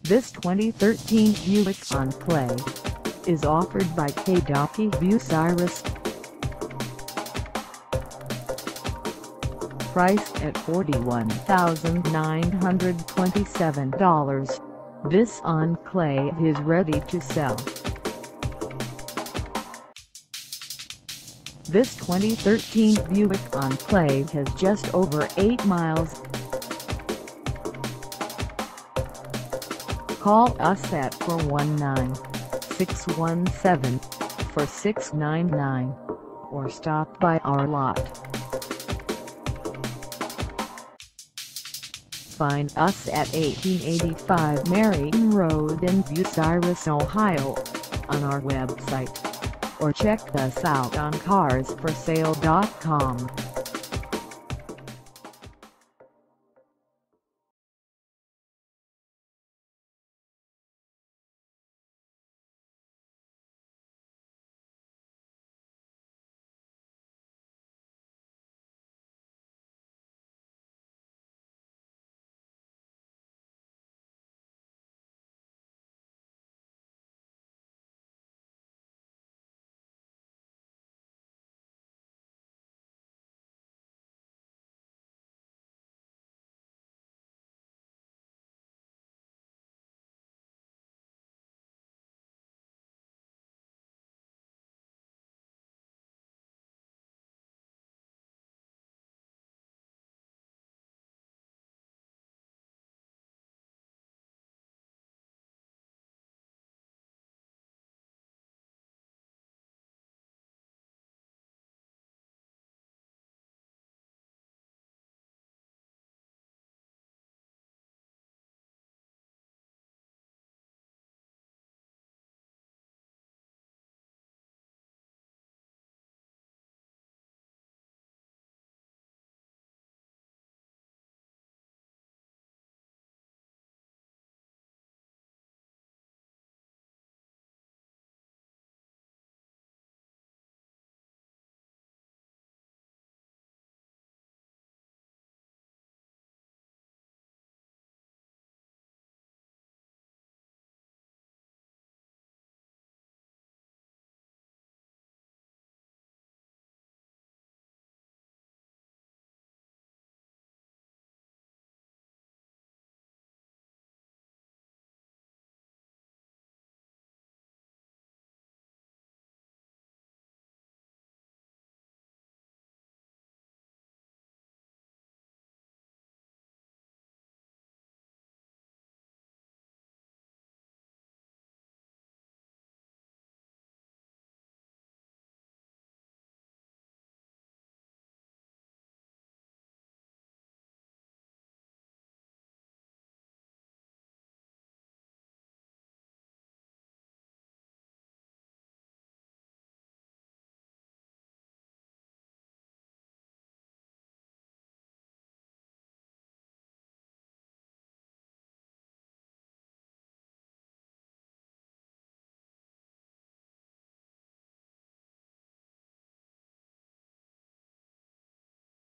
This 2013 Buick Enclave is offered by Haydocy Bucyrus. Priced at $41,927, this Enclave is ready to sell. This 2013 Buick Enclave has just over 8 miles. Call us at 419-617-4699 or stop by our lot. Find us at 1885 Marion Rd in Bucyrus, Ohio, on our website, or check us out on carsforsale.com.